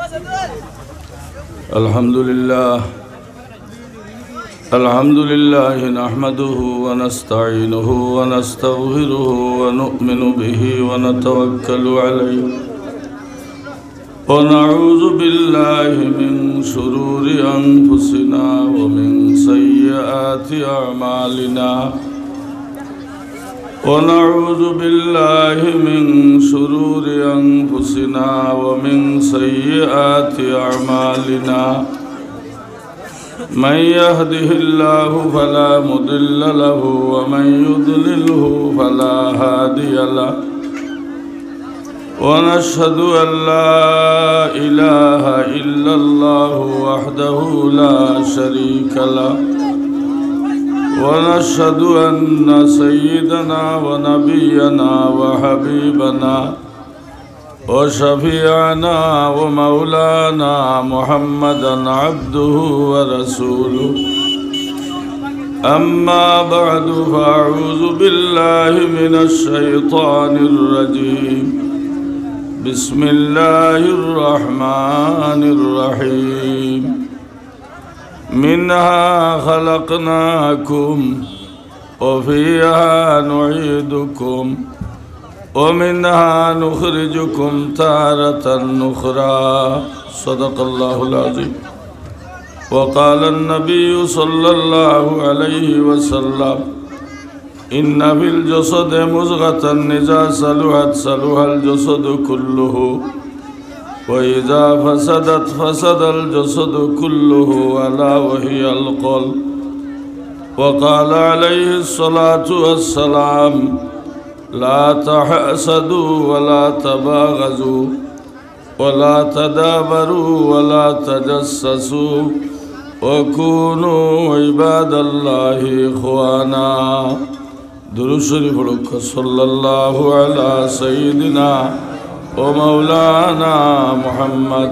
الحمد لله نحمده ونستعينه ونستغفره ونؤمن به ونتوكل عليه ونعوذ بالله من شرور أنفسنا ومن سيئات أعمالنا ونعوذ بالله من شرور أنفسنا ومن سيئات أعمالنا من يهده الله فلا مضل له ومن يضلله فلا هادي له ونشهد أن لا إله إلا الله وحده لا شريك له ونشهد أن سيدنا ونبينا وحبيبنا وشفيعنا ومولانا محمدا عبده ورسوله أما بعد فأعوذ بالله من الشيطان الرجيم بسم الله الرحمن الرحيم منها خلقناكم وفيها نعيدكم ومنها نخرجكم تارة أخرى صدق الله العظيم وقال النبي صلى الله عليه وسلم إن في الجسد مضغة إذا صلحت صلح الجسد كله وإذا فسدت فسد الجسد كله ألا وهي القلب وقال عليه الصلاة والسلام لا تحسدوا ولا تباغضوا ولا تدابروا ولا تجسسوا وكونوا عباد الله إخوانا درود شریف پڑھو صلی اللہ علی سیدنا ومولانا محمد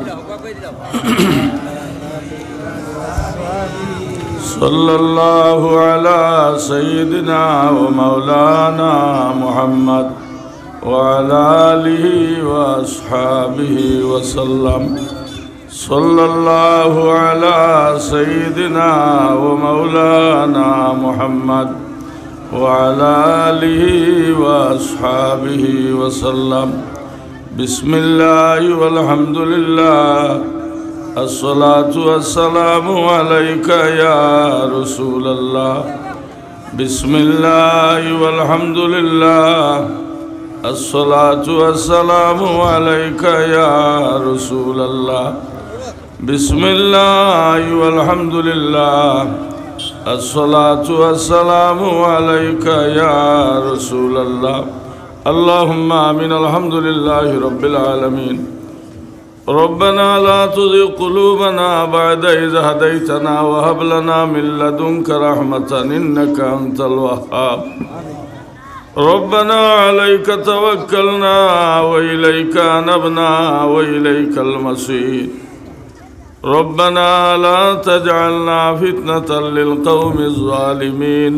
صلی اللہ علی سیدنا ومولانا محمد وعلى آله وأصحابه وسلم صلی اللہ علی سیدنا ومولانا محمد وعلى آله وأصحابه وسلم بسم الله والحمد لله الصلاة والسلام عليك يا رسول الله بسم الله والحمد لله الصلاة والسلام عليك يا رسول الله بسم الله والحمد لله الصلاة والسلام عليك يا رسول الله اللهم آمين الحمد لله رب العالمين ربنا لا تزغ قلوبنا بعد إذ هديتنا وهب لنا من لدنك رحمة إنك أنت الوهاب ربنا عليك توكلنا وإليك أنبنا وإليك المصير ربنا لا تجعلنا فتنة للقوم الظالمين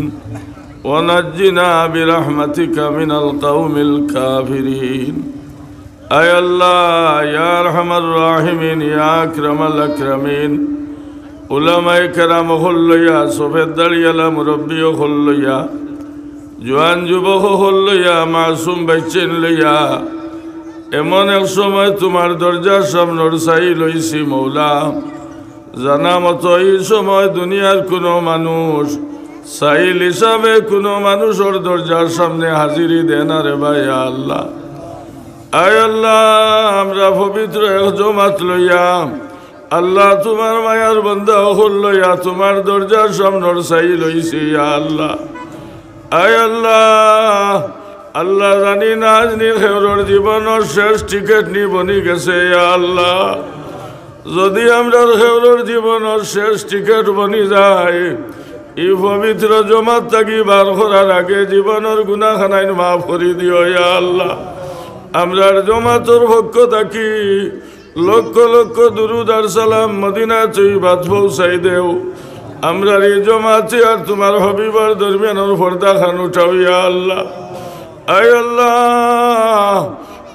ونجنا برحمتك من القوم الكافرين أي الله يا أرحم الراحمين يا أكرم الأكرمين علماء کرام خل يا سفید دلیل مربی خل يا جوان যুবক হল يا মাসুম বাচ্চেন লইয়া এমন এক সময় তোমার দরজার সামনে চাই লইছি মৌলা জানা মতো এই সময় দুনিয়ার কোনো মানুষ সাইল হিসাবে কোনো মানুষের দরজার সামনে হাজিরি দেন রে ভাই আল্লাহ আয় আল্লাহ আমরা পবিত্র এক জমাত লইয়া আল্লাহ তোমার মায়ার বান্দা হল লইয়া তোমার দরজার সামনে চাই লইছি আল্লাহ আয় আল্লাহ আল্লাহ জানি না জানি খেউরের জীবনের শেষ টিকিট নি বনি গেছে আল্লাহ যদি আমরা খেউরের জীবনের শেষ টিকিট বনি যায় এই পবিত্র জমাত থাকি বার করার আগে জীবনের গুনাহখানাইন মাফ করে দিও আল্লাহ আমরার জমাতর পক্ষ থাকি লক্ষ লক্ষ দুরুদ আর সালাম মদিনা তৈবাত পৌঁছাই দেও আমরার এই জমাতে আর তোমার হবিবার দরমিয়ানের পর্দা খান উঠাও আল্লাহ আয় আল্লাহ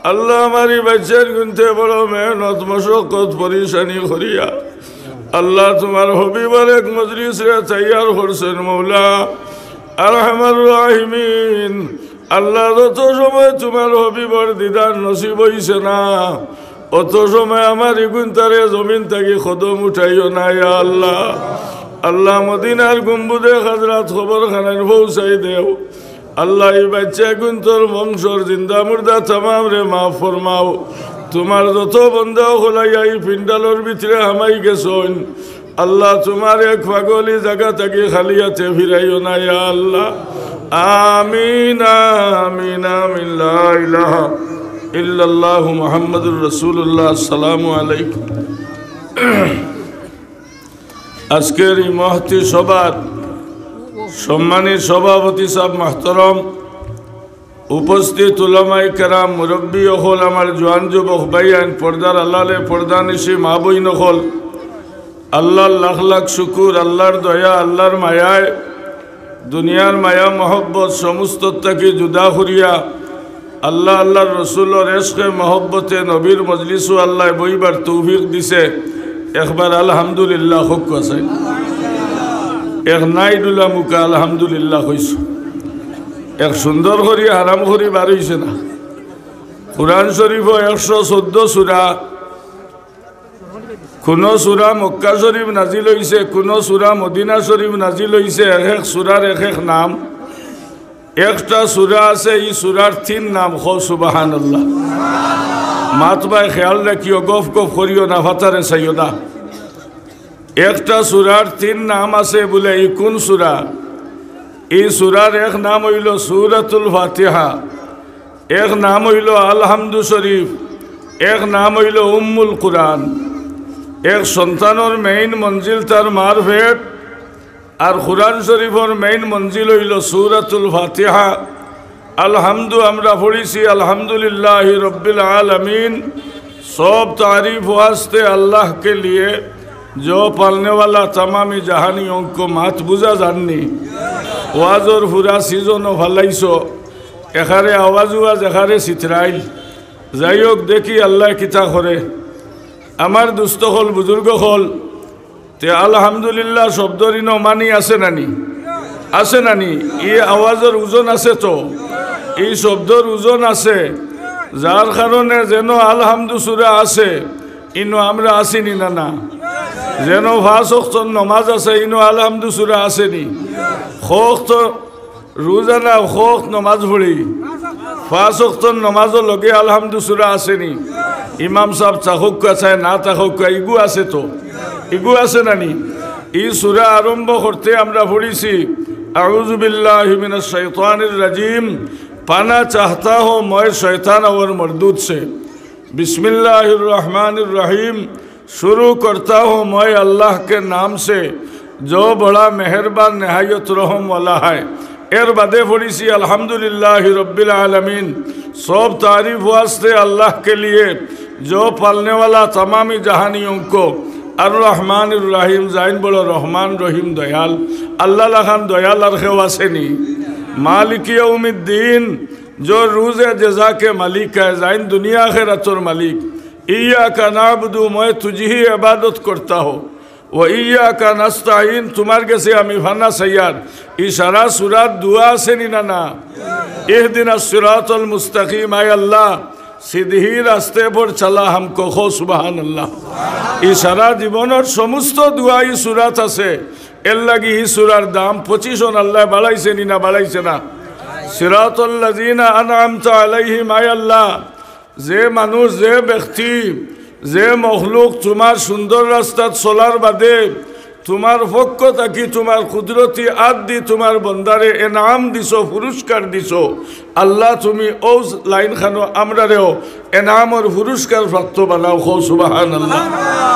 আল্লাহ আমারি বাচ্চার গুনতে বড় মেহনত মশক্কত পরিশানি করিয়া আল্লাহ তোমার হবিবার এক মজলিস রে তৈয়ার করছেন মৌলা আরহামার রাহিমিন। আল্লাহ যত সময় তোমার হবিবার দিদার নসিব হইছে না অত সময় আমার ইগুনতারে জমিন থাকি কদম উঠাইও না ইয়া আল্লাহ। আল্লাহ মদিনার গম্বুদে হাজরাত খবর খানার পৌঁছাই দেও আল্লাহ। এই বাচ্চা গুন্তর বংশর জিন্দা মুর্দা তামাম রে মাফ ফরমাও। তোমার যত বন্ধা হলাইয়া এই পিন্ডালোর ভিতরে হামাই গেছন আল্লাহ তোমার এক পাগলি জায়গা থাকি খালিয়াতে ফিরাইও না ইয়া আল্লাহ। আমিন আমিন আমিন লা ইলাহা ইল্লাল্লাহু মুহাম্মাদুর রাসূলুল্লাহ। আসসালামু আলাইকুম। আজকের এই মহতি সভার সম্মানিত সভাপতি সাহেব মাহতরম, উপস্থিত উলামায়ে কেরাম, মুরব্বী হল, আমার জোয়ান যুবক ভাইয়ান, পর্দার আল্লাহলে পর্দানিশি মা বইন হল, আল্লাহর লাখ লাখ শুকুর, আল্লাহর দয়া, আল্লাহর মায়ায় দুনিয়ার মায়া মহব্বত সমস্ত থেকে জুদা করিয়া আল্লাহ আল্লাহর রসুলের এশকে মহব্বতে নবীর মজলিসু আল্লাহ বইবার তৌফিক দিছে। একবার আলহামদুলিল্লাহ হক আছে, এক নাইডুল্লাহ মুকা আলহামদুলিল্লাহ হইস। এক সুন্দর করি আরাম করি বার হইছে না। কুরআন শরীফ 114 সূরা, কোন সূরা মক্কা শরীফ নাজিল হইছে, কোন সূরা মদিনা শরীফ নাজিল হইছে। এক এক সূরার এক এক নাম। একটা সূরা আছে এই সূরার 3 নাম। খো সুবহানাল্লাহ। মাতবাই খেয়াল রাখিও, গফ গফ করিও না, ফাতারে চাইও না। একটা সূরার 3 নাম আছে বলে এই কোন সূরা? এই সূরার এক নাম হইল সূরাতুল ফাতিহা, এক নাম হইল আলহামদু শরীফ, এক নাম হইল উম্মুল কুরআন। এক সন্তানের মেইন মঞ্জিল তার মারফেট, আর কুরআন শরীফের মেইন মঞ্জিল হইল সূরাতুল ফাতিহা। আলহামদু আমরা পড়িছি আলহামদুলিল্লাহি রব্বিল আলামিন। सब तारीफ वास्ते अल्लाह के लिए जो पालने वाला तमामी जहानियों को मात बुझा जाननी ওয়াজর ফুরা সিজন ভালাইছো এখারে আওয়াজ ওয়াজ এখারে চিত্রাইল যাই হোক দেখি আল্লাহ কিতা করে। আমার দুস্থ হল বুজুর্গ হল তে আলহামদুলিল্লাহ শব্দর ইনো মানি আছে নানি, আছে নানি? এই আওয়াজের ওজন আছে, তো এই শব্দর ওজন আছে, যার কারণে যেন আলহামদু সুরা আছে ইনো আমরা আসিনি না না, যেন 5 ওয়াক্ত নামাজ আছে ইনো আলহামদু সুরা আসেনি, খোখ রোজানা খোখ নমাজ পড়ি 5 ওয়াক্ত নমাজও লগে আলহামদু সুরা আসেনি। ইমাম সাহেব চাহুক চায় না চাহুক ইগু আছে, তো ইগু আছে নানি? এই সুরা আরম্ভ করতে আমরা পড়িছি আউযু বিল্লাহি মিনাশ শাইতানির রাজিম, पाना चाहता हो मैं शैतान और मरदूद से, बिस्मिल्लाहिर रहमानिर रहीम, शुरू करता हूँ मैं अल्लाह के नाम से जो बड़ा मेहरबान नहायत रहम वाला है। एर बादे फड़ीसी अल्हम्दुलिल्लाहि रब्बिल आलमीन, सब तारीफ वास्ते अल्लाह के लिए जो पालने वाला तमामी जहानियों को। আর রহমানির রহিম, জাইন বলো রহমান রহিম দয়াল। আল্লাহ লাখান দয়াল আর কেউ আসেনি। मालिक यौमिद्दीन, जो रोज़ जज़ा के मालिक है, जाइन दुनिया आखिरतुर मालिक। इय्याका नाअबुदु, मैं तुझी ही इबादत करता हो, व इय्याका नस्ताईन, तुम्हारे कैसे हमें फाना सैयार। इशारा सुरात दुआ से नहीं ना इहदिना सिरातुल मुस्तकीम, आय अल्लाह सीधी रास्ते पर चला हमको, खो सुबहान अल्लाह। इशारा जीवनर समस्त दुआ ई सुरात আছে। এর লাগি এই সূরার দাম 25 আল্লাহ বাড়াইছে নি না বাড়াইছে না? সিরাতাল লাযিনা আনআমতা আলাইহিম, আয় আল্লাহ যে মানুষ যে ব্যক্তি যে মখলুক তোমার সুন্দর রাস্তাত চলার বাদে তোমার পক্ষ থাকি তোমার কুদরতি আদ দি তোমার বন্দারে এনাম দিছো, পুরস্কার দিছো। আল্লাহ তুমি ও লাইন খানো আমরারেও এনামর পুরস্কার প্রাপ্ত বানাও, খো সুবহানাল্লাহ।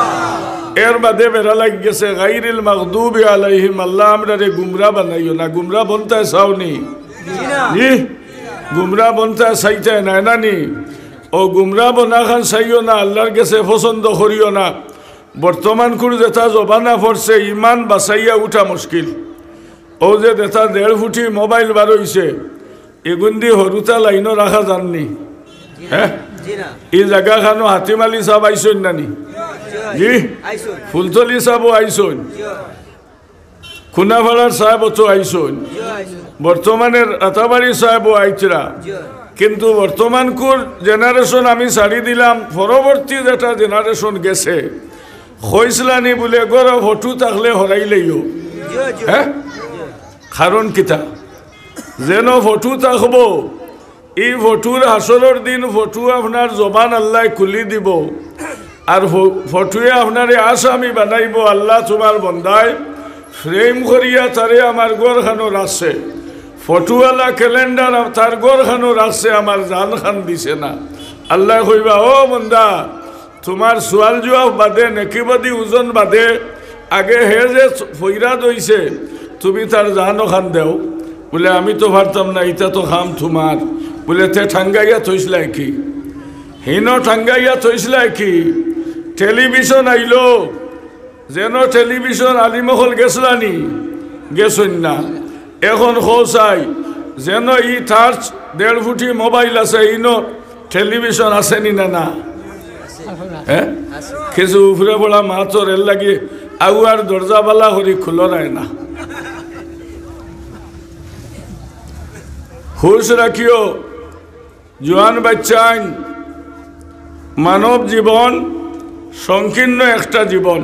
এর বাদে বেড়া লাগি গেছে গাইরিল মাগদুবি আলাইহিম, আল্লাহ আমরা রে গুমরা বানাইও না। গুমরা বনতে চাওনি জি, গুমরা বনতে চাইতে নাই নানি? ও গুমরা বনা খান চাইও না, আল্লাহর কাছে পছন্দ করিও না। বর্তমান কুর যেটা জবানা পড়ছে ইমান বাঁচাইয়া উঠা মুশকিল। ও যে যেটা 1.5 ফুটি মোবাইল বার হইছে এগুন দি হরুতা লাইনও রাখা যাননি। হ্যাঁ এই জায়গা খানো হাতিম আলী সাহেব আইসন নানি জি ফুলতলি সাহেবও আইসন খুনাফাড়ার সাহেব তো আইসন বর্তমানের আতাবাড়ি সাহেবও আইতরা কিন্তু বর্তমানকুর জেনারেশন আমি ছাড়ি দিলাম পরবর্তী যেটা জেনারেশন গেছে হইসলানি বলে গর ফটু থাকলে হরাইলেইও হ্যাঁ কারণ কিতা যেন ফটু থাকবো এই ফটুর হাসরের দিন ফটু আপনার জবান আল্লাহ খুলি দিব আর ফটুয়ে আপনারে আসামি বানাইব আল্লাহ তোমার বন্দায় ফ্রেম করিয়া তারে আমার গড়খানো রাখছে ফটুওয়ালা ক্যালেন্ডার তার গড়খানো রাখছে আমার জান খান দিছে না আল্লাহ কইবা ও বন্দা তোমার সোয়াল জবাব বাদে নেকিবাদী ওজন বাদে আগে হে যে ফইরা দইছে তুমি তার জানো খান দেও বলে আমি তো পারতাম না এটা তো খাম তোমার বলে তে ঠাঙ্গাইয়া থইসলাই কি হিন ঠাঙ্গাইয়া থইসলাই কি টেলিভিশন আইলো যেন টেলিভিশন আলিমহল গেছলানি গেছন না এখন খোসাই যেন ই টার্চ 1.5 ফুটি মোবাইল আছে ইনো টেলিভিশন আসেনি না না হ্যাঁ কিছু উপরে পড়া মাছর এর লাগে আগুয়ার দরজাবালা হরি খুলো নাই না হুশ রাখিও জোয়ান বাচ্চাইন মানব জীবন সংকীর্ণ একটা জীবন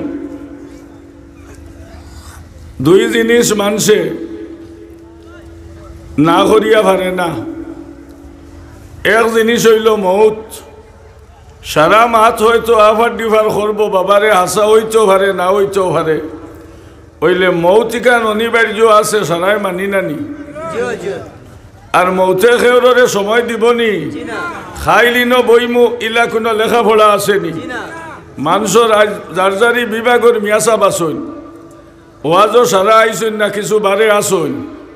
দুই জিনিস মানুষে না করিয়া পারে না এক জিনিস হইল মৌত সারা মাত হয়তো আফার ডিফার করবো বাবারে হাসা হইতেও পারে না হইতেও পারে হইলে মৌতিকান অনিবার্য আছে সারাই মানি নানি আর মৌতে খেউরে সময় দিবনি খাইলিনো বইমু ইলা কোনো লেখাপড়া আসেনি মানুষের যার যারি বিভাগের মিয়াসা বাসন ওয়াজও সারা আইসন না কিছু বারে আসন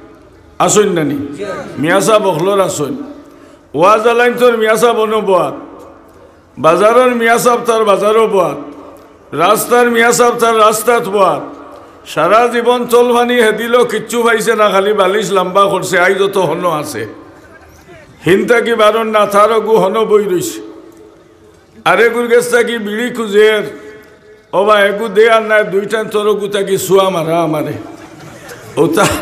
আসন নানি মিয়াসা বখলর আসন ওয়াজ আলাইন তোর মিয়াসা বনো বোয়াত বাজারের মিয়াসাব তার বাজারও বোয়াত রাস্তার মিয়াসাব তার রাস্তাত বোয়াত সারা জীবন চলভানি হেদিল কিচ্ছু পাইছে না খালি বালিশ লম্বা করছে আই যত হন আছে হিনতা কি বারণ না তার গু হন বই রইছে আরে গুর গেছটা কি বিড়ি খুঁজের ও বা এগু দে আর না দুইটান তোর গুতা কি শুয়া মারা আমারে ও তার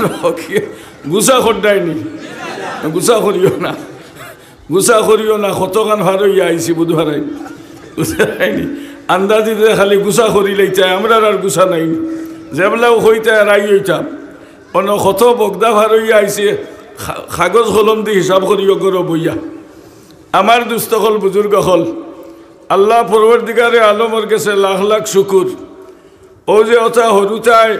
গুসা খড্ডায়নি গুসা করিও না গুসা করিও না কতখান ভার হইয়া আইসি বুধবারাই গুসাইনি আন্দাজিতে খালি গুসা করিলেই চাই আমরা আর গুসা নাইনি যেবেলাও হইতে রাই হইতাম অন্য কত বগদা ভার হইয়া আইসি কাগজ কলম দিয়ে হিসাব করিও করো বইয়া আমার দুস্থ হল বুজুর্গ হল আল্লাহ পরবর্তীকারে আলমর গেছে লাখ লাখ শুকুর ও যে ওটা হরুতায়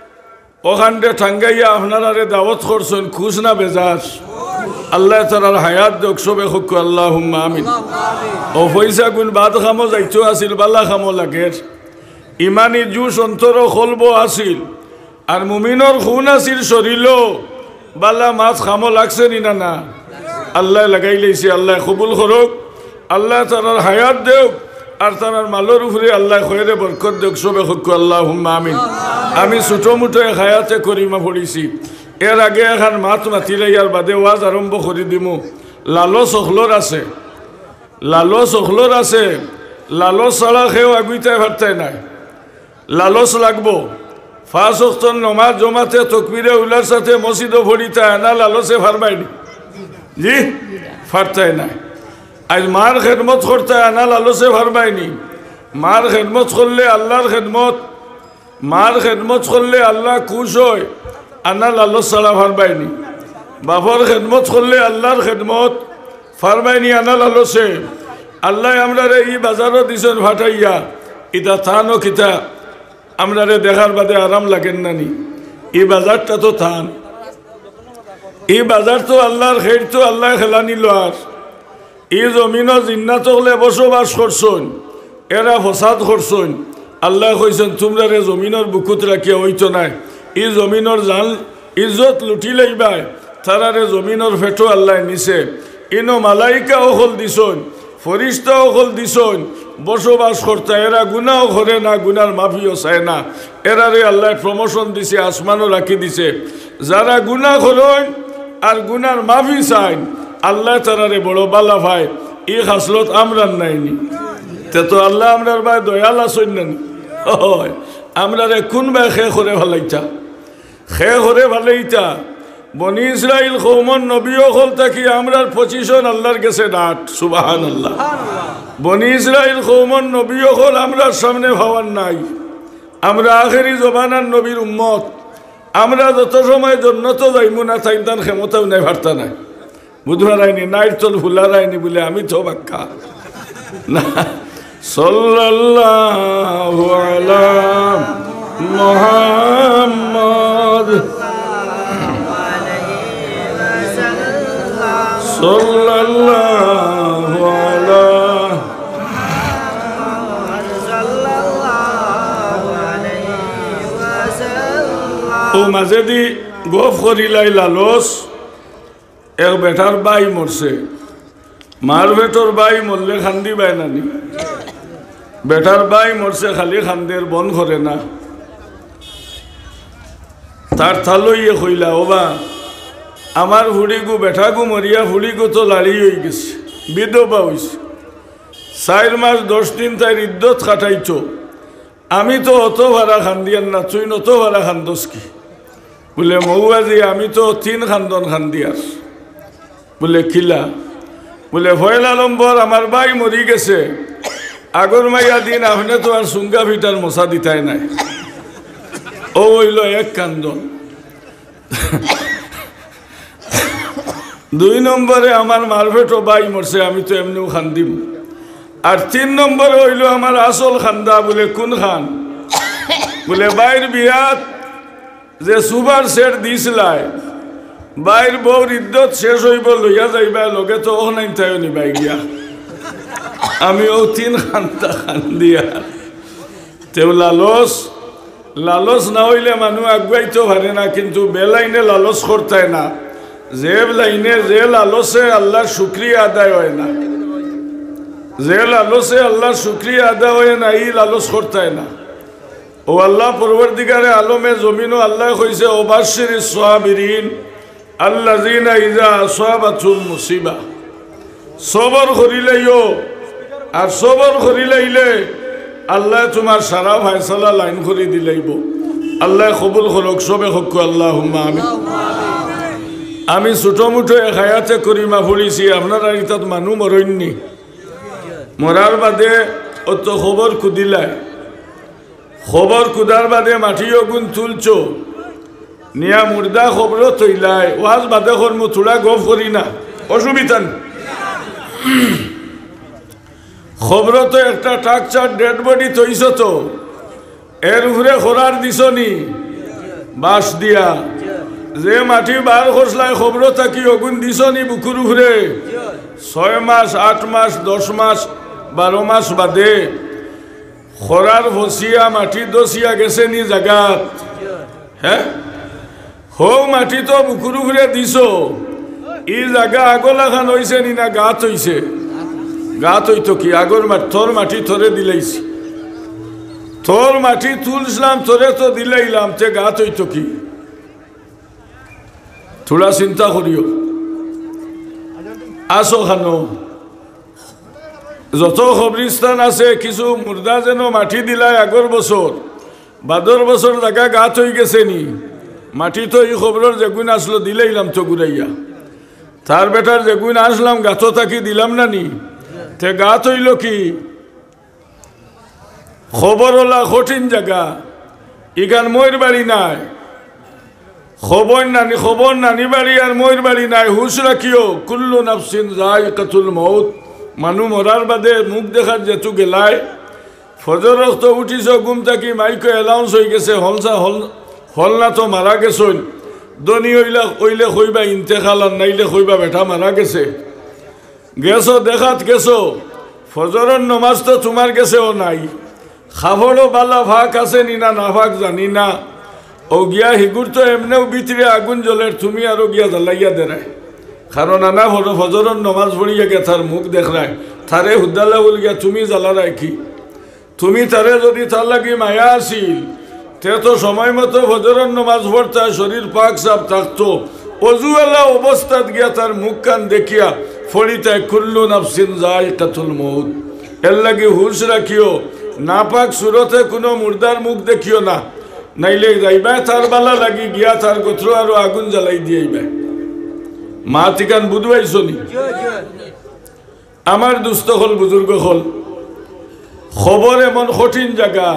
ওখানটা ঠাঙ্গাইয়া আপনারারে দাওয়াত করছেন খুশ না বেজার আল্লাহ তালার হায়াত দেখ সবে হক আল্লাহ আমিন ও পয়সা গুণ বাদ খামো যাইতো আসিল বাল্লা খামো লাগের ইমানি জুস অন্তর খলব আসিল আর মুমিনর খুন আসিল শরীল বাল্লা মাছ খামো লাগছে নি না না আল্লাহ লাগাই লাইছে আল্লাহ কবুল করুক আল্লাহ তালার হায়াত দেখ আর তার মালর উপরে আল্লাহ খয়েরে বরকত দেখ সবে হক আল্লাহ আমিন আমি ছোটো মুটো এক হায়াতে করিমা পড়িছি এর আগে এখন মাত মাতিলে ইয়ার বাদে ওয়াজ আরম্ভ করে দিমু লালচ অখলর আছে লালচ অখলর আছে লালচ ছাড়া খেয়েও আগুইতাই ভারতাই নাই লালচ লাগবো 5 ওয়াক্ত নমাজ জমাতে তকবিরে উলার সাথে মসজিদও ভরিতে না লালচে ফারমাইনি জি ফারতাই নাই আজ মার খেদমত করতে আনা লালচে ফারমাইনি মার খেদমত করলে আল্লাহর খেদমত মার খেদমত করলে আল্লাহ খুশ হয় আনা লালচ ছাড়া ফারমাইনি বাপর খেদমত করলে আল্লাহর খেদমত ফারমাইনি আনা লালচে আল্লাহ আমরা ই বাজারও দিছেন ফাটাইয়া ইটা থানো কিতা আমরা দেখার বাদে আরাম লাগেন নানি এই বাজারটা তো থান এই বাজার তো আল্লাহর খের তো আল্লাহ খেলা নিল আর এই জমিনও জিন্নাত হলে বসবাস করছন এরা ফসাদ করছন আল্লাহ কইছেন তোমরা রে জমিনের বুকুত রাখিয়া হইতো নাই এই জমিনের জান ইজ্জত লুটি লইবাই তারারে জমিনের ফেটো আল্লাহ নিছে ইনো মালাইকা হল দিছন ফরিস্তাও হল দিছন বসবাস করতে এরা গুনাও করে না গুনার মাফিও চায় না এরারে আল্লাহ প্রমোশন দিছে আসমানও রাখি দিছে যারা গুনাহ করেন আর গুনার মাফি চায় আল্লাহ তারারে বড় বালা ভাই ই খাসলত আমরার নাইনি তে তো আল্লাহ আমরার ভাই দয়াল আসইন নানি হয় আমরার কোন ভাই খে করে ভালাইতা খে করে ভালাইতা বনি ইসরাইল কওমন নবীও হল থাকি আমরার পজিশন আল্লাহর কাছে ডাট সুবহানাল্লাহ বনি ইসরাইল কওমন নবীও হল আমরার সামনে ভাবার নাই আমরা আখেরি জমানার নবীর উম্মত আমরা যত সময় জন্নত যাইমু না তাইতান ক্ষমতাও নাই ভারতা নাই বুধবার আইনি নাইট চল ফুলার আইনি বলে আমি তো বাক্কা না সাল্লাল্লাহু আলা মুহাম্মদ সাল্লাল্লাহু আলা ও মাঝে দি গফ করিলাই লালস এক বেটার বাই মরছে মার বেটর বাই মরলে খান্দি বাই নানি বেটার বাই মরছে খালি খান্দের বন করে না তার থালইয়ে কইলা ওবা আমার হুড়িগু বেটাগু মরিয়া হুড়িগু তো লাড়ি হয়ে গেছে বিধবা হয়েছে 4 মাস 10 দিন তাই ইদ্যত কাটাইছ আমি তো অত ভাড়া খান্দিয়ার না তুই নত ভাড়া খান্দস কি বলে মৌবাজি আমি তো 3 খান্দন খান্দিয়ার বলে কিলা বলে ভয় আলম্বর আমার বাই মরি গেছে আগর মাইয়া দিন আপনি তো আর সুঙ্গা ভিটার মশা দিতাই নাই ও হইল এক কান্দন 2 নম্বরে আমার মারভেটো বাই মরছে আমি তো এমনিও খান্দিম আর 3 নম্বরে হইল আমার আসল খান্দা বলে কোন খান বলে বাইর বিয়াত যে সুবার সেট দিছিলাই বাইর বউর ইদ্যত শেষ হইব লইয়া যাইবা লগে তো ও নাই তাই নিবাই গিয়া আমি ও 3 খান্দা খান্দিয়া তেও লালস না হইলে মানুষ আগুয়াইতে পারে না কিন্তু বেলাইনে লালস করতায় না যে লাইনে যে লালসে আল্লাহর শুকরিয়া আদায় হয় না যে লালসে আল্লাহর শুকরিয়া আদায় হয় না এই লালস করতায় না ও আল্লাহ পরবর্তীকারে আলমে জমিনও আল্লাহ কইছে ওবাশশিরিস সাবিরিন আল্লাযিনা ইযা আসাবাতুহুম মুসিবা সবর করিলেও আর সবর করিলাইলে আল্লাহ তোমার সারা ফয়সালা লাইন করে দিলাইব আল্লাহ কবুল করুক সবে হক আল্লাহুম্মা আমিন আমি ছোট মুঠো এক হায়াতে করিমা ফুলিছি আপনারা ইতাত মানুষ মরইননি মরার বাদে অত খবর কুদিলায় খবর কুদার বাদে মাটিও গুণ তুলছ নিয়া মুর্দা খবর তৈলায় ওয়াজ বাদে কর্ম থোড়া গফ করি না অসুবিধা নেই খবর তো একটা টাকচার ডেড বডি তৈছ তো এর উপরে খোরার দিছনি বাঁশ দিয়া যে মাটি বার খসলায় খবর থাকি অগুন দিছনি বুকুর উপরে 6 মাস 8 মাস 10 মাস 12 মাস বাদে খরার ফসিয়া মাটি দসিয়া গেছে নি জাগাত হ্যাঁ হো মাটি তো বুকুর উপরে দিছ ই জায়গা আগলা খান হইছে নি না গাত হইছে গাত হইতো কি আগর তোর মাটি থরে দিলাইছি তোর মাটি তুলছিলাম তোরে তো দিলাইলাম তে গাত হইতো কি থোড়া চিন্তা করিও আসো খানো যত কবরিস্তান আছে কিছু মুর্দা যেন মাটি দিলায় আগর বছর বাদর বছর জায়গা গাত হয়ে গেছে নি মাটি তো এই খবরের যেগুন আসলো দিলাইলাম তো ঘুরাইয়া তার বেটার যেগুন আসলাম গাত থাকি দিলাম না নি তে গাত হইল কি খবর ওলা কঠিন জায়গা ইগান ময়ূর বাড়ি নাই খবর নানি বাড়ি আর ময়ূর বাড়ি নাই হুশ রাখিও কুল্লু নাফসিন যায়কাতুল মউত মানুষ মরার বাদে মুখ দেখার যেতু গেলায় ফজর রক্ত উঠিছ ঘুম থাকি মাইকে এলাউন্স হয়ে গেছে হল না তো মারা গেছন দনি ওইলে কইবা ইন্তেকাল আর নাইলে কইবা বেটা মারা গেছে গেছো দেখাত গেছো ফজরের নমাজ তো তোমার গেছেও নাই খাবড়ও বালা ভাগ আছে নি না ফাঁক জানি না ও গিয়া হিগুর তো এমনিও ভিতরে আগুন জ্বলের তুমি আরো গিয়া জ্বালাইয়া দেরায় কারণ আনা হলো ফজরের নমাজ পড়িয়া গে তার মুখ দেখরায় তারে হুদ্দালা বল গিয়া তুমি জ্বালারায় কি তুমি তারে যদি তার লাগি মায়া আসিল তে তো সময় মতো ফজরের নমাজ পড়তা শরীর পাক সাপ থাকতো অজুওয়ালা অবস্থাত গিয়া তার মুখ কান দেখিয়া ফড়িতে কুল্লু নাফসিন যায়কাতুল মউত। এর লাগি হুশ রাখিও, নাপাক সুরতে কোনো মুর্দার মুখ দেখিও না, নাইলে যাইবা তার বালা লাগি গিয়া তার গোত্র আরো আগুন জ্বালাই দিয়েইবা। মা ঠিকান বুঝবাইছো নি? আমার দুস্থ হল বুজুর্গ হল, খবর এমন কঠিন জায়গা,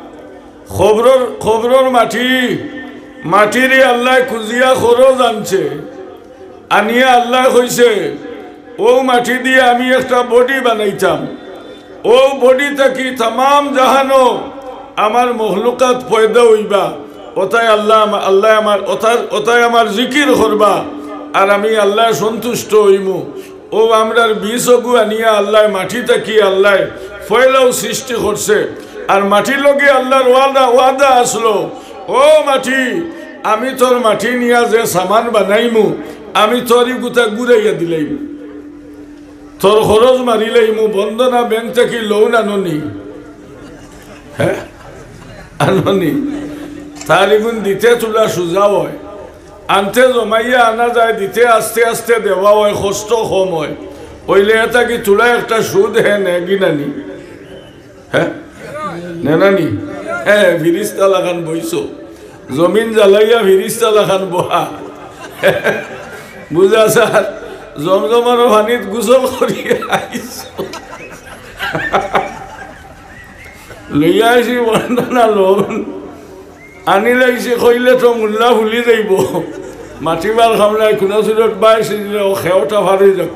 খবরের মাটিরে আল্লাহ খুঁজিয়া খরচ আনছে, আনিয়া আল্লাহ কইছে ও মাটি দিয়ে আমি একটা বডি বানাইতাম, ও বডি থাকি তাম জাহানো আমার মহলুকাত পয়দা হইবা, ওটাই আল্লাহ আমার ওটাই আমার জিকির করবা, আর আমি আল্লাহ সন্তুষ্ট হইমু। ও আমরার বীজ অগু আনিয়া আল্লাহ মাটি থাকি আল্লাহ ফয়লাও সৃষ্টি করছে, আর মাটির লগে আল্লাহর ওয়াদা আসলো, ও মাটি আমি তোর মাটি নিয়া যে সামান বানাইমু আমি তোরই গুতা গুড়াইয়া দিলাইম, তোর খরচ মারিলাইমু, বন্দনা ব্যাংক থাকি লোন আননি, হ্যাঁ আননি, তার এগুন দিতে তোলা সোজা হয়, আনতে জমাইয়া আনা যায়, দিতে আস্তে আস্তে দেওয়া হয়, কষ্ট কম হয়, ওইলে এটা কি তোলা একটা সুদ হে নে গিনানি, হ্যাঁ নেনানি, হ্যাঁ ফিরিস্তা লাগান বইছো, জমিন জ্বালাইয়া ফিরিস্তা লাগান বহা, বুঝা স্যার, জমজমার পানিত গোসল করিয়া আইছো, লইয়া আইসি বন্দনা লোন আনি লাইছে, কইলে তো মূল্যা ভুলি যাইব, মাটিবার খামলাই খুনা চুলত বাইছে দিলে ও খেওটা ভারি যাক,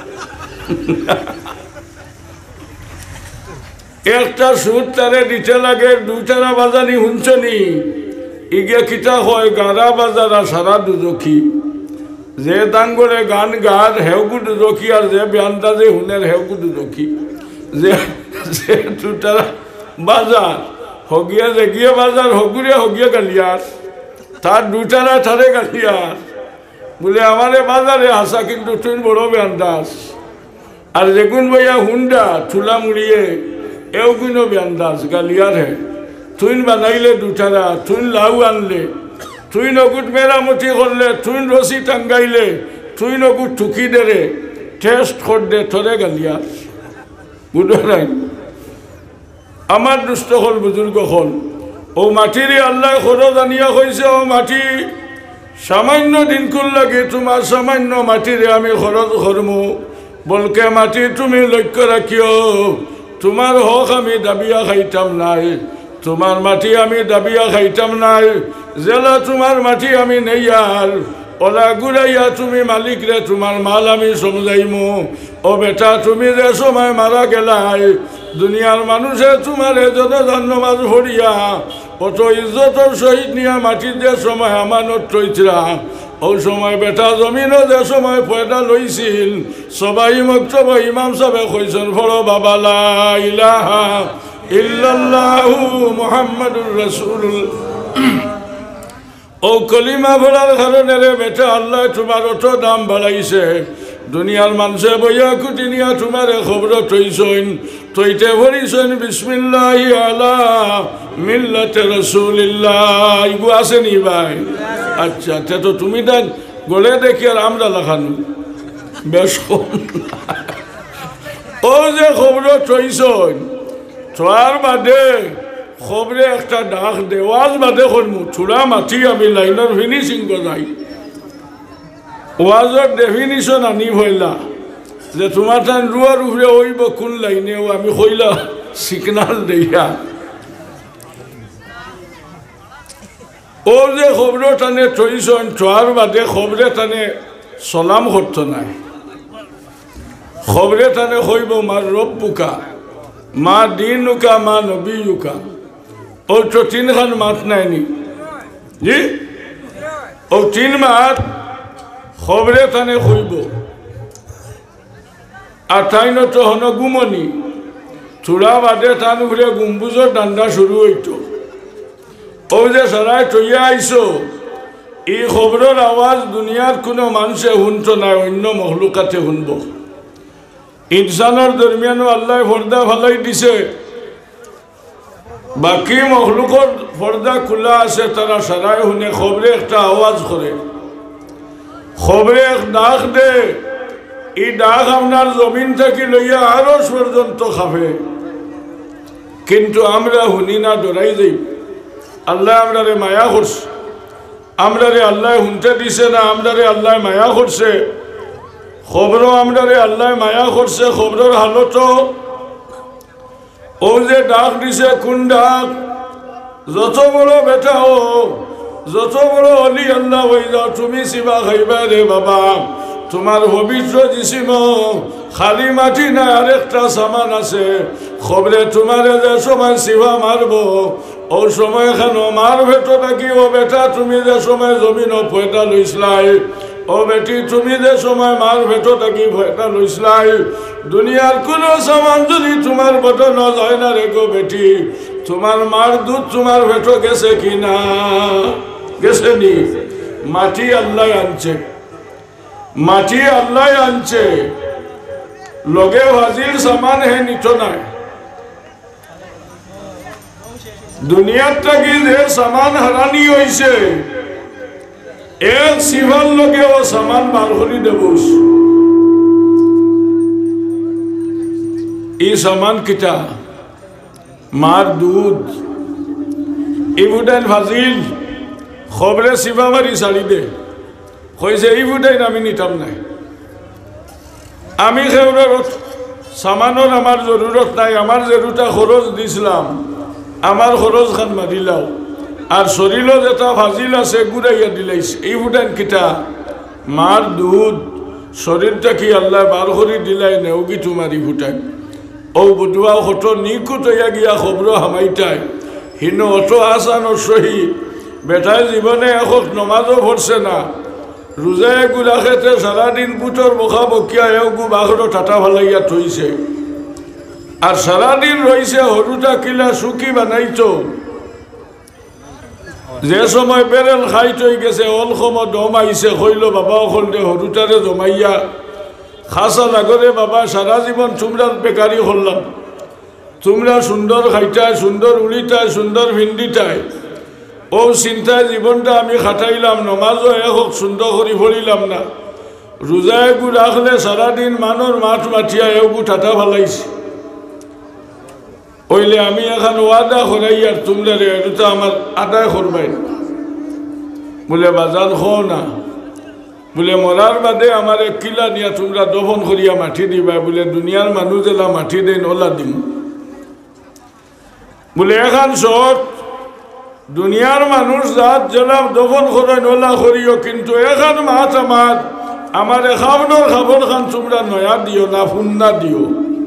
একটা সুদ তারে দিতে লাগে, দুইটারা বাজানি শুনছনি, ইগে কিতা হয় গাড়া বাজারা সারা দুজখি, যে দাঙ্গরে গান গার হেউগু দুজখি, আর যে ব্যানটা যে হুনের হেউগু দুজখি, যে দুটারা বাজার হগিয়া জেগিয়া বাজার হগুরে হগিয়া গালিয়ার, তার দুটারা তারে গালিয়ার, বলে আমারে বাজারে আসা কিন্তু তুই বড় ব্যান্দাস, আর যেগুন বইয়া হুন্ডা চুলা মুড়িয়ে এও কোনো ব্যান্দাস গালিয়ার হে, তুই বানাইলে দুটারা, তুই লাউ আনলে, তুই নগুট মেরামতি করলে, তুই রশি টাঙ্গাইলে, তুই নগুট ঠুকি দেরে টেস্ট কর দে, থরে গালিয়ার, বুঝো নাই? আমার দুষ্ট হল বুজুর্গ হল, ও মাটিরে আল্লাহ খরচ আনিয়া কইছে, ও মাটি সামান্য দিনকুল লাগে তোমার সামান্য মাটিরে আমি খরচ করমু, বলকে মাটি তুমি লক্ষ্য রাখিও, তোমার হক আমি দাবিয়া খাইতাম নাই, তোমার মাটি আমি দাবিয়া খাইতাম নাই, জেলা তোমার মাটি আমি নেইয়ার, ওলা গুড়াইয়া তুমি মালিক রে তোমার মাল আমি সমঝাইমু, ও বেটা তুমি যে সময় মারা গেলাই দুনিয়ার মানুষে তোমার এজনে ধন্যবাদ ভরিয়া অত ইজ্জতর সহিত নিয়া মাটির যে সময় আমানত রইছিলা, ও সময় বেটা জমিনও যে সময় পয়দা লইছিল, সবাই মক্তব ইমাম সাহেব কইছেন ফড় বাবা লা ইলাহা ইল্লাল্লাহু মুহাম্মাদুর রাসূলুল্লাহ, ও কলিমা ভরার কারণে রে বেটা আল্লাহ তোমার অত দাম বাড়াইছে, দুনিয়ার মানুষে বইয়া কুটি নিয়া তোমারে খবর তৈছেন, তৈতে ভরিছেন বিসমিল্লাহি আলা মিল্লাতে রাসূলিল্লাহ, ইগু আছে নি ভাই? আচ্ছা তে তো তুমি তাই গলে দেখি আর আমরা লাখানো বেশ, ও যে খবর তৈছেন তোর বাদে খবরে একটা ডাক দেওয়াজ বাদে করমু, চূড়া মাটি আমি লাইনের ফিনিশিং যাই, ওয়াজর ডেফিনিশন আনি হইলা যে তোমার টান রুয়ার উপরে হইব কোন লাইনে, আমি হইলা সিগনাল দিয়া, ও যে খবর টানে থইছন থোয়ার বাদে খবরে টানে সলাম করত নাই, খবরে টানে হইব মার রব্বুকা মা দিনুকা মা নবিয়ুকা, ও তো তিনখান মাত নাইনি জি, ও তিন মাত খবরে টানে হইব, আর তাই নত হন গুমনি, চূড়া বাদে টান ঘুরে গুম্বুজর ডান্ডা শুরু হইত, ও যে সারাই তৈয়া আইসো, এই খবরের আওয়াজ দুনিয়ার কোনো মানুষে শুনত না, অন্য মহলুকাতে শুনব, ইনসানের দরমিয়ানও আল্লাহ পর্দা ফালাই দিছে, বাকি মহলুকর পর্দা খোলা আছে, তারা সারাই শুনে, খবরে একটা আওয়াজ করে, খবরে এক ডাক দে, এই ডাক আপনার জমিন থেকে লইয়া আরশ পর্যন্ত খাবে, কিন্তু আমরা শুনি না, ডরাই যাই। আল্লাহ আমরারে মায়া করছে, আমরারে আল্লাহ শুনতে দিছে না, আমরারে আল্লাহ মায়া করছে। খবরও আমরারে আল্লাহ মায়া করছে। খবরের হালত ও যে ডাক দিছে, কোন ডাক? যত বড় বেটা হোক, যত বড় অলি আল্লাহ হয়ে যাও, তুমি সিবা খাইবা রে বাবা। তোমার পবিত্র জিসিম খালি মাটি না, আরেকটা সামান আছে। খবরে তোমারে যে সময় সিবা মারব, ও সময় খান মার ভেটো থাকি, ও বেটা তুমি যে সময় জমিন পয়টা লইসলাই, ও বেটি তুমি যে সময় মার ভেটো থাকি পয়টা লইসলাই, দুনিয়ার কোনো সামান যদি তোমার বটো ন যায় না রে গো বেটি, তোমার মার দুধ তোমার ভেটো গেছে কিনা? গেছে নি? মাটি আল্লাহ আনছে, মাটি আল্লাহ আনছে, লগে হাজির সামান হে নিত নাই। দুনিয়ার থাকি যে সামান হারানি হয়েছে, এক সিভার লগে ও সামান বার করি দেব। এই সামান কিটা? মার দুধ, এই বুটাইন ভাজিল, খবরে সিভা মারি ছাড়ি দে, কইছে এই বুটাইন আমি নিতাম নাই। আমি খেউরের সামানোর আমার জরুরত নাই, আমার যে দুটা খরচ দিছিলাম, আমার খরচ খান মারিলাও, আর শরীরও যেটা ভাজিল আছে গুড়াইয়া দিলাইছে। এই বুটাইন কিটা? মার দুধ। শরীরটা কি আল্লাহ বার করি দিলাই নেও কি তোমার এই বুটাইন? ও বুধুয়া হতো নিকুত হইয়া গিয়া খবর হামাইটাই, হিন অত আসান সহি বেটায় জীবনে এখন নমাজও ভরছে না, রোজায় গুলা খেতে সারাদিন বুটর বখা বকিয়া এগু বাঘরও টাটা ভালাইয়া থইছে, আর সারাদিন রইছে হরুটা কিলা সুখী বানাইতো। যে সময় বেরেল খাই থই গেছে, অল সময় দম আইছে, কইল বাবা অকল দে হরুটারে জমাইয়া খাসা লাগরে বাবা, সারা জীবন তোমরা বেকারি করলাম, তোমরা সুন্দর খাইটায়, সুন্দর উড়িটায়, সুন্দর ভিন্ডিটায়, ও চিন্তায় জীবনটা আমি খাটাইলাম, নমাজও এক সুন্দর করি ভরিলাম না, রোজায় গু রাখলে সারাদিন মানুষ মাঠ মাঠিয়া এগু ঠাটা ভালাইছে। ওইলে আমি এখন ওয়াদা করাই, আর তোমরা রে এটা আমার আদায় করবাই। বলে বাজার খো না, বলে মরার বাদে আমার এক কিলা নিয়া তোমরা দফন করিয়া মাটি দিবা, বলে দুনিয়ার মানুষ এলা মাটি দেন ওলা দিম। বলে এখন সব দুনিয়ার মানুষ জাত জেলাম দফন করেন ওলা করিও, কিন্তু এখন মাছ আমার খাবনোর খাবর খান তোমরা নয়া দিও না, ফুন্না দিও।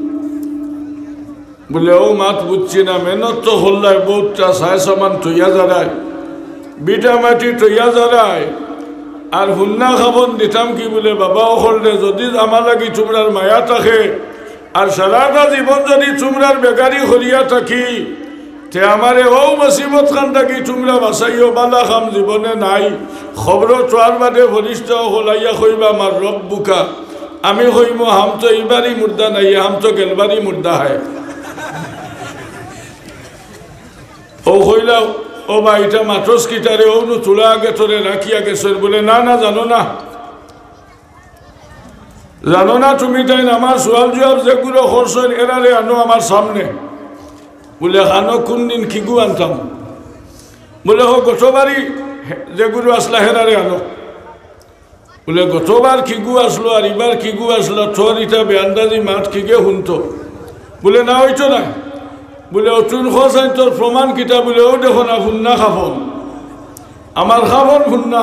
বলে ও মাত বুঝছি না, মেহনত তো হল্লায় বহুতটা সায় সামান তৈয়া যারায়, বিটা মাটি তৈয়া যারায়, আর হুন্না খাবন দিতাম কি? বলে বাবা হলরে যদি আমার লাগি তোমরার মায়া থাকে, আর সারাটা জীবন যদি তোমরার বেকারি করিয়া থাকি, তে আমারে ও মুসিবত খান থাকি তোমরা বাঁচাইও, বালা খাম জীবনে নাই। খবর চোয়ার বাদে ভরিষ্ঠ হলাইয়া কইবা আমার রব বুকা, আমি কইম হাম তো এইবারই মুর্দা নাই, হাম তো গেলবারই মুর্দা হয়। ও কইলা ও বা এটা মাটস কিটারে ও নু তোলা আগে তোরে রাখিয়া গেছে। বলে না না, জানো না, জানো না তুমি তাই আমার সোয়াল জবাব যেগুলো খরচ এরারে আনো আমার সামনে। বলে খানো কোন দিন খিগু আনতাম? বলে হো গতবারই যেগুলো আসলা হেরারে আনো। বলে গতবার খিগু আসলো আর এবার খিগু আসলো, তোর এটা বেআন্দাজি মাঠ খিগে শুনতো। বলে না হইতো না। বলে ও চুন খাই তোর প্রমাণ কিতা? বলে ও দেখো না ফুন্না খাবন, আমার খাবন ফুন্না।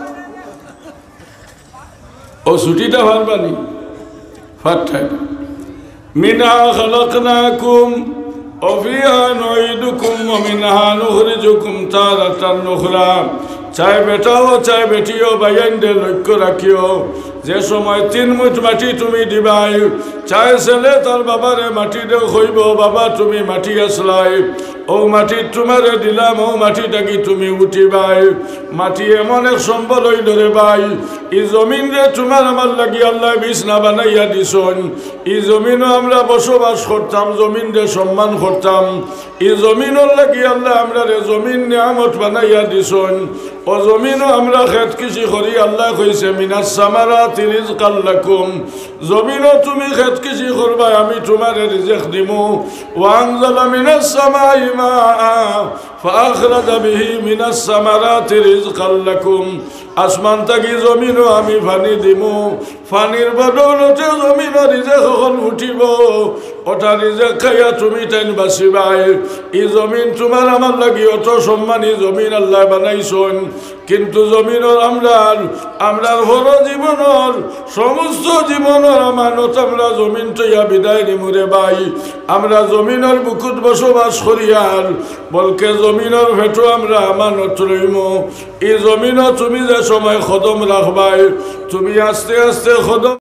ও ছুটিটা ভালবানি ফাটাই মিনহা খালাকনাকুম ওয়া ফিহা নুঈদুকুম ওয়া মিনহা নুখরিজুকুম তারাতান উখরা। চাই বেটাও চাই বেটিও বাইয়াইন্দে লক্ষ্য রাখিও, যে সময় 3 মুঠ মাটি তুমি দিবাই, চাই ছেলে তার বাবারে মাটি দেও, কইব বাবা তুমি মাটি আসলাই, ও মাটি তোমারে দিলাম, ও মাটিটাকে তুমি উঠিবাই। মাটি এমন এক সম্বল হইল রে ভাই, ই জমিন রে তোমার আমার লাগি আল্লাহ বিছনা বানাইয়া দিছন। ই জমিনও আমরা বসবাস করতাম, জমিন রে সম্মান করতাম। ই জমিনের লাগি আল্লাহ আমরা রে জমিন নিয়ামত বানাইয়া দিছন। ও জমিনও আমরা খেত কৃষি করি আল্লাহ কইছে মিনাস সামারাতি রিজকাল লাকুম জমিনও তুমি খেত কৃষি করবা আমি তোমার রিজিক দিমু ওয়া আনজালা মিনাস সামাই মাআ ফাআখরাজা বিহি মিনাস সামারাতি রিজকাল লাকুম আসমান থেকে জমিনও আমি পানি দিমু পানির বদৌলতে জমিনও রিজিক হল উঠিব ওটা রিজিক খাইয়া তুমি তাইন বাঁচিবাই এই জমিন তোমার আমার লাগি অত সম্মানী জমিন আল্লাহ বানাইছেন কিন্তু জমিনের আমরার হর জীবনের সমস্ত জীবনের আমানত আমরা জমিন তৈয়া বিদায় নিমুরে বাই আমরা জমিনের বুকুত বসবাস করিয়ার বলকে জমিনের ভেটো আমরা আমানত রইম এই জমিনও তুমি যে সময় কদম রাখবাই তুমি আস্তে আস্তে কদম